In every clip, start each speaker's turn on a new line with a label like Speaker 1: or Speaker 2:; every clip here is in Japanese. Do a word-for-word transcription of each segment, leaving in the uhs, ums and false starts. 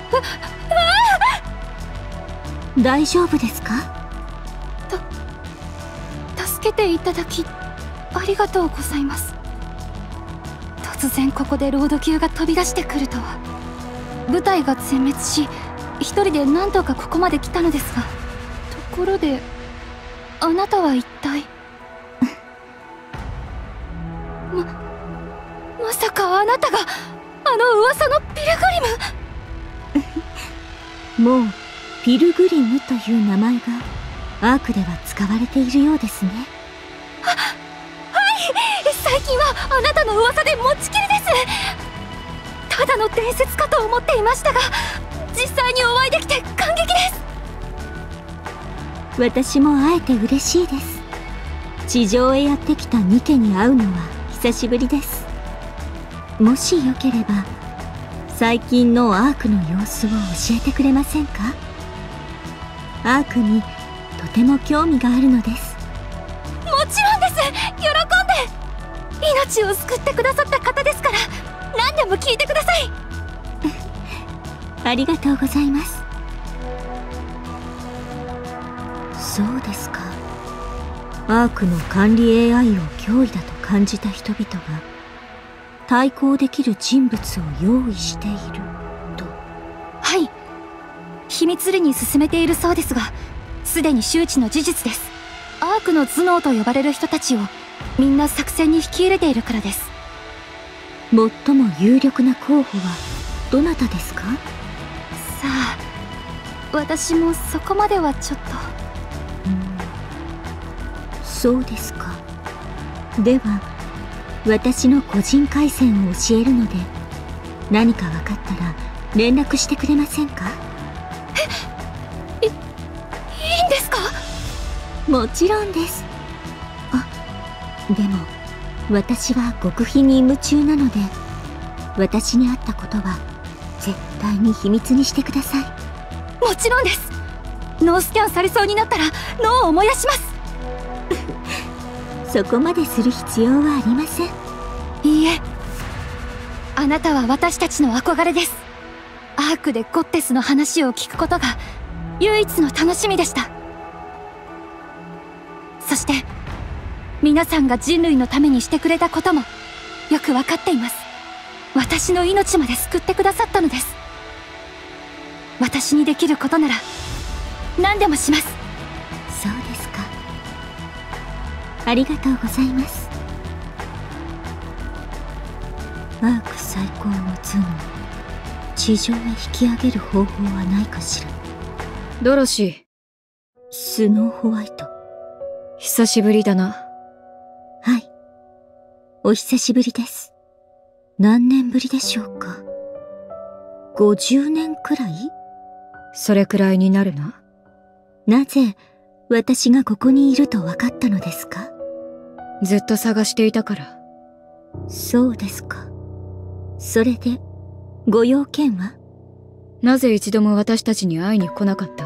Speaker 1: 大丈夫ですか？
Speaker 2: た助けていただきありがとうございます。突然ここでロード級が飛び出してくるとは。部隊が全滅し一人で何とかここまで来たのですが、ところであなたは一体ままさかあなたがあの噂のピルグリム？
Speaker 1: もうピルグリムという名前がアークでは使われているようですね。
Speaker 2: は、はい、最近はあなたの噂で持ちきりです。ただの伝説かと思っていましたが、実際にお会いできて感激です。
Speaker 1: 私も会えて嬉しいです。地上へやってきたニケに会うのは久しぶりです。もしよければ最近のアークの様子を教えてくれませんか？アークにとても興味があるのです。
Speaker 2: もちろんです。喜んで。命を救ってくださった方ですから何でも聞いてください。
Speaker 1: ありがとうございます。そうですか。アークの管理 エーアイ を脅威だと感じた人々が対抗できる人物を用意していると。
Speaker 2: はい、秘密裏に進めているそうですが、すでに周知の事実です。アークの頭脳と呼ばれる人たちをみんな作戦に引き入れているからです。
Speaker 1: 最も有力な候補はどなたですか？
Speaker 2: さあ、私もそこまではちょっと。
Speaker 1: うん、そうですか。では私の個人回線を教えるので、何か分かったら連絡してくれませんか？
Speaker 2: え、い、いいんですか？
Speaker 1: もちろんです。あ、でも私は極秘に夢中なので、私に会ったことは絶対に秘密にしてください。
Speaker 2: もちろんです。脳スキャンされそうになったら脳を燃やします。
Speaker 1: そこまでする必要はありません。
Speaker 2: いいえ、あなたは私たちの憧れです。アークでゴッテスの話を聞くことが唯一の楽しみでした。そして皆さんが人類のためにしてくれたこともよく分かっています。私の命まで救ってくださったのです。私にできることなら何でもします。
Speaker 1: そうですか。ありがとうございます。アーク最高の頭脳、地上へ引き上げる方法はないかしら。
Speaker 3: ドロシー。
Speaker 1: スノーホワイト。
Speaker 3: 久しぶりだな。
Speaker 1: はい。お久しぶりです。何年ぶりでしょうか。ごじゅうねんくらい？
Speaker 3: それくらいになるな。
Speaker 1: なぜ私がここにいると分かったのですか？
Speaker 3: ずっと探していたから。
Speaker 1: そうですか。それでご用件は？
Speaker 3: なぜ一度も私たちに会いに来なかった？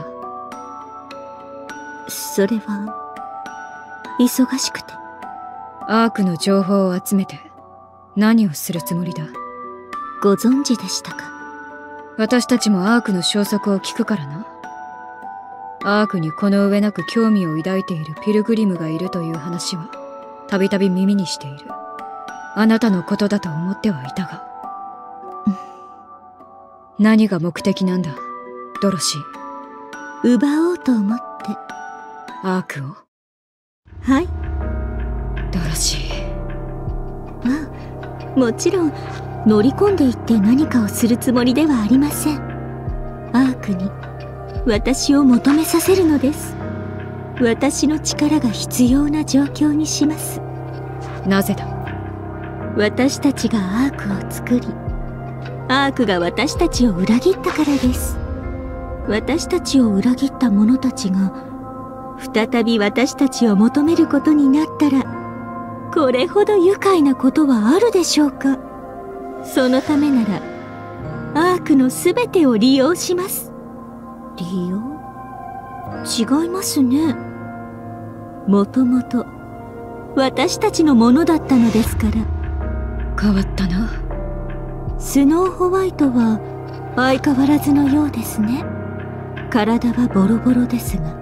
Speaker 1: それは忙しくて。
Speaker 3: アークの情報を集めて何をするつもりだ？
Speaker 1: ご存知でしたか？
Speaker 3: 私たちもアークの消息を聞くからな。アークにこの上なく興味を抱いているピルグリムがいるという話はたびたび耳にしている。あなたのことだと思ってはいたが、うん、何が目的なんだ、ドロシ
Speaker 1: ー。奪おうと思って。
Speaker 3: アークを？
Speaker 1: はい。
Speaker 3: ドロシー。
Speaker 1: ああ、もちろん乗り込んでいって何かをするつもりではありません。アークに私を求めさせるのです。私の力が必要な状況にします。
Speaker 3: なぜだ？
Speaker 1: 私たちがアークを作り、アークが私たちを裏切ったからです。私たちを裏切った者たちが再び私たちを求めることになったら、これほど愉快なことはあるでしょうか。そのためならアークのすべてを利用します。利用？違いますね。もともと私たちのものだったのですから。
Speaker 3: 変わったな。
Speaker 1: スノーホワイトは相変わらずのようですね。体はボロボロですが。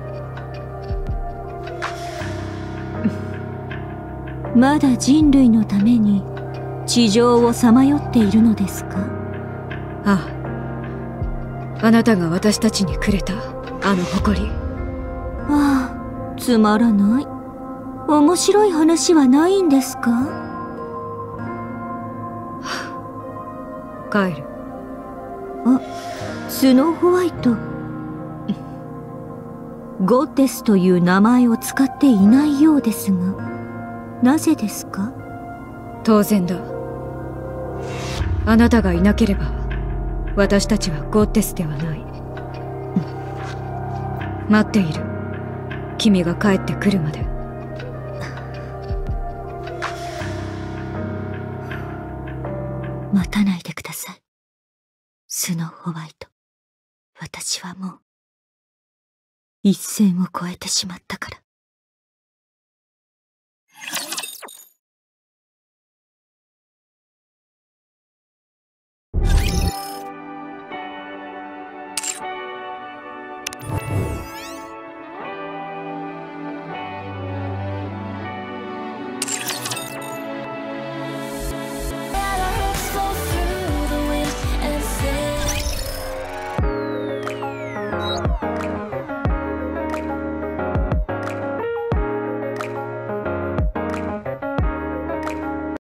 Speaker 1: まだ人類のために地上をさまよっているのですか？
Speaker 3: ああ。あなたが私たちにくれたあの誇り。
Speaker 1: ああ、つまらない。面白い話はないんですか？
Speaker 3: 帰る。
Speaker 1: あ、スノーホワイト。ゴッデスという名前を使っていないようですが、なぜですか？
Speaker 3: 当然だ。あなたがいなければ私たちはゴッデスではない。待っている。君が帰ってくるまで。
Speaker 1: 待たないでください、スノーホワイト。私はもう一線を越えてしまったから。